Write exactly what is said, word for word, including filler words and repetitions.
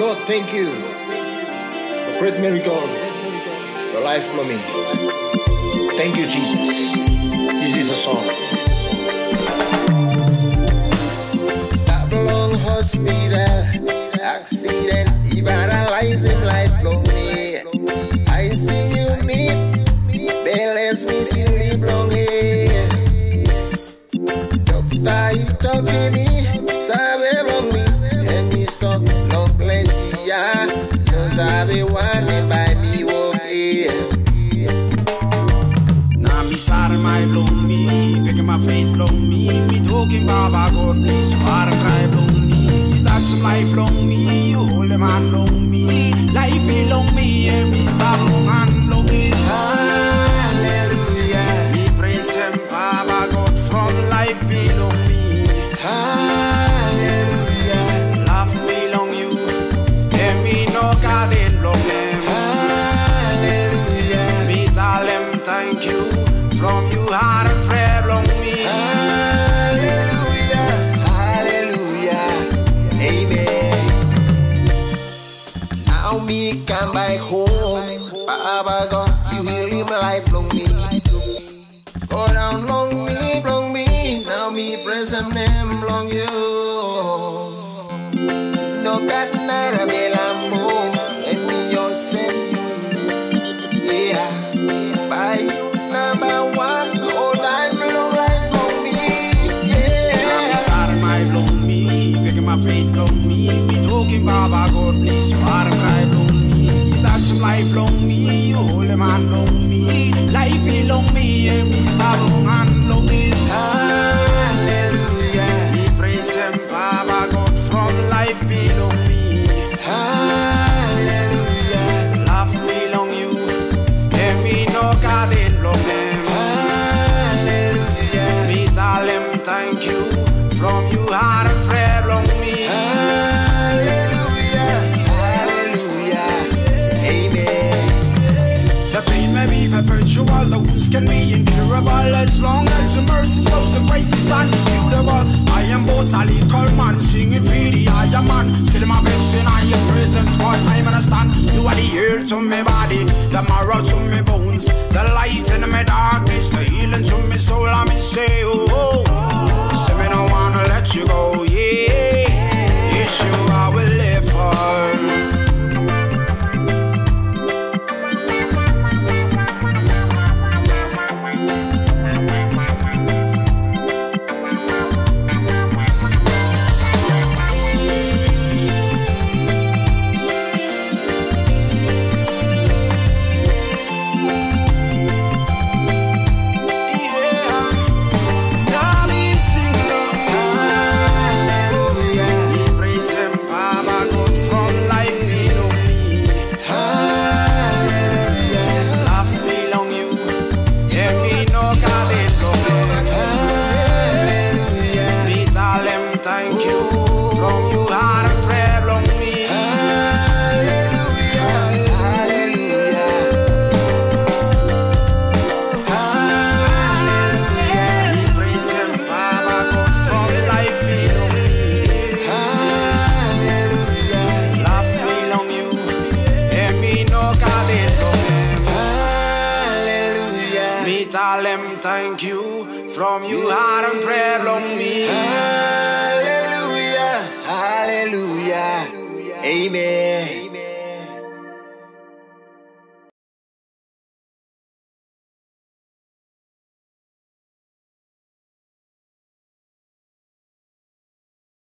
Lord, thank you for great miracle, your life for me. Thank you, Jesus. This is a song. Stop long hospital, accident, evangelizing life for me. I see you meet, bless me, see you live long here. Doctor, you talk to me, sabe long me, and me stop long place here. No sabe one by me walk here. Now me sorry my long me, picking my faith long me. Me talking Baba God, please far cry long me. You touch some life long me, you hold them hand long me. Life belong me, and me stop long hand long me. Hallelujah. Me praise him, Baba God, from life belong me. Hallelujah. Love belong you, and me no God in belong him. Hallelujah. Me tell him thank you, from you heart and prayer belong me. Hallelujah. Hallelujah. Amen. Now me come back home. Baba God, you heal my life long me. Go down long me, long me. Now me present name long you. No God nara belambo, and me all same. Yeah, by you number one, all time long life long me. Now me Yeah. sorry my belong me, picking my faith belong me. Me talking Baba God, please you are cry belong me. You touch some life belong me, you hold them hand belong me. Life belong me, and me stop long hand belong me. Hallelujah. Me praise him, Baba God, from life belong me. Hallelujah. Love belong you, and me no God in belong him. Hallelujah. Me tell him thank you, from you heart and prayer belong me. Hallelujah. Hallelujah. Amen. The pain may be perpetual, the wounds can be incurable. As long as the mercy flows, the grace is undisputable. I am both a little man, singing for the higher man. Still my best in your presence, what I understand. You are the ear to my body, the marrow to my bones, the light in my darkness, the healing to my soul. I may say, oh, oh. Say me don't wanna let you go, yeah. It's you I will live for. Thank you, from you heart and prayer belong me. Hallelujah. Hallelujah. Hallelujah. Praise him, Baba God, from life belong me. Hallelujah. Love belong you, and me no God belong him. Hallelujah. Me tell him thank you, from you heart and prayer belong me. Hallelujah. Hallelujah. Amen.